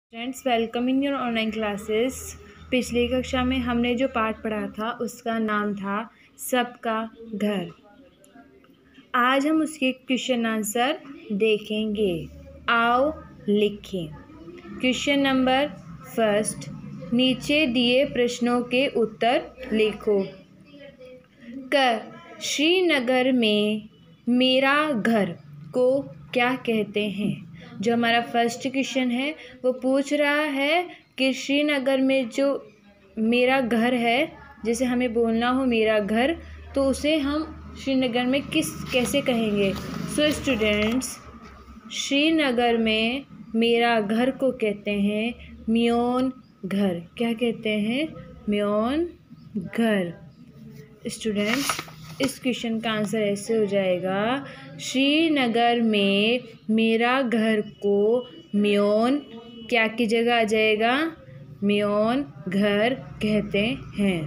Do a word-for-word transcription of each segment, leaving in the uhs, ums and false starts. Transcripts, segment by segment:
Friends, welcome in your online classes. पिछली कक्षा में हमने जो पाठ पढ़ा था उसका नाम था सबका घर। आज हम उसके क्वेश्चन आंसर देखेंगे। आओ लिखें। क्वेश्चन नंबर फर्स्ट, नीचे दिए प्रश्नों के उत्तर लिखो। क, श्रीनगर में मेरा घर को क्या कहते हैं? जो हमारा फर्स्ट क्वेश्चन है वो पूछ रहा है कि श्रीनगर में जो मेरा घर है, जैसे हमें बोलना हो मेरा घर, तो उसे हम श्रीनगर में किस कैसे कहेंगे? सो स्टूडेंट्स, श्रीनगर में मेरा घर को कहते हैं म्योन घर। क्या कहते हैं? म्योन घर। स्टूडेंट्स, इस क्वेश्चन का आंसर ऐसे हो जाएगा, श्रीनगर में मेरा घर को म्योन क्या की जगह आ जाएगा? म्योन घर कहते हैं।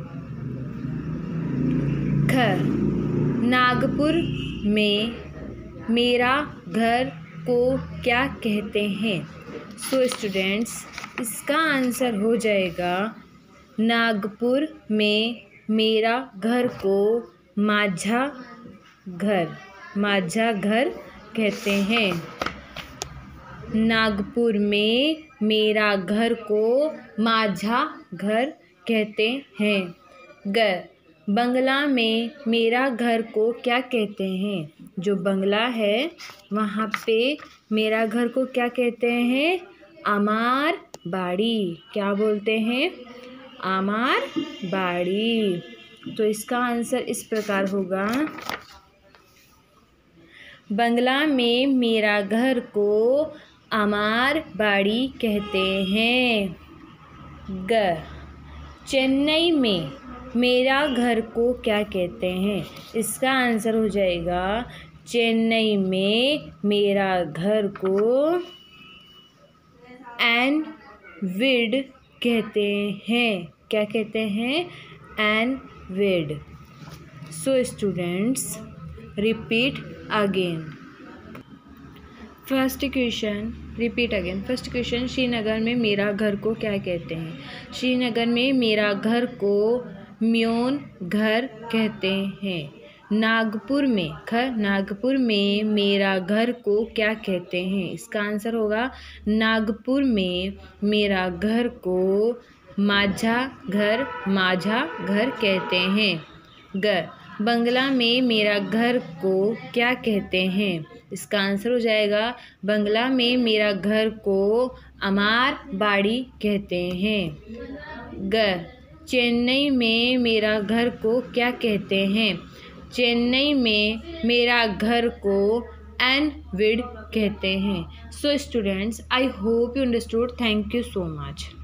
ख, नागपुर में मेरा घर को क्या कहते हैं? सो स्टूडेंट्स, इसका आंसर हो जाएगा, नागपुर में मेरा घर को माझा घर माझा घर कहते हैं। नागपुर में मेरा घर को माझा घर कहते हैं। ग, बंगला में मेरा घर को क्या कहते हैं? जो बंगला है वहाँ पे मेरा घर को क्या कहते हैं? आमार बाड़ी। क्या बोलते हैं? आमार बाड़ी। तो इसका आंसर इस प्रकार होगा, बंगला में मेरा घर को आमार बाड़ी कहते हैं। ग, चेन्नई में मेरा घर को क्या कहते हैं? इसका आंसर हो जाएगा, चेन्नई में मेरा घर को एन विड कहते हैं। क्या कहते हैं? एन विड। So students, repeat again. First question, repeat again. First question, Srinagar में मेरा घर को क्या कहते हैं? श्रीनगर में मेरा घर को म्योन घर कहते हैं। नागपुर में, ख, नागपुर में मेरा घर को क्या कहते हैं? इसका आंसर होगा, नागपुर में मेरा घर को माझा घर माझा घर कहते हैं। ग, बंगला में मेरा घर को क्या कहते हैं? इसका आंसर हो जाएगा, बंगला में मेरा घर को अमार बाड़ी कहते हैं। ग, चेन्नई में मेरा घर को क्या कहते हैं? चेन्नई में मेरा घर को एन विड कहते हैं। So students, I hope you understood. Thank you so much.